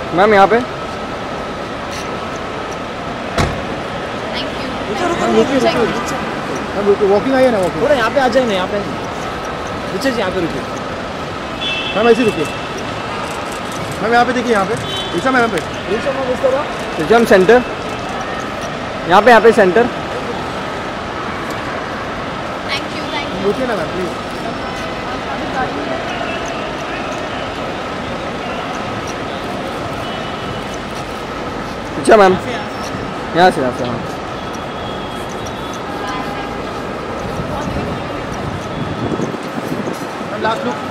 Ma'am यहाँ पे walking आई है ना, वॉकिंग थोड़ा यहाँ पे आ जाए ना, यहाँ पे नीचे से यहाँ पे रुकिए मैम, ऐसे रुकिए मैम, यहाँ पे देखिए, यहाँ पे ईशा मैम पे, रिजम सेंटर, यहाँ पे सेंटर। रुकिए ना मैम प्लीज। अच्छा मैम, यहाँ से हाँ। Last look